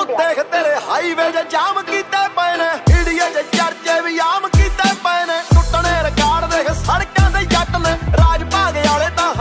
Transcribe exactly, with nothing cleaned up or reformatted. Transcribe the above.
देख तेरे हाईवे जे जाम कीते पए ने, इंडिया जे चर्चे भी आम कीते पए ने, टुटने रिकार्ड देख सड़कां दे जट ने, राज भाग वाले तां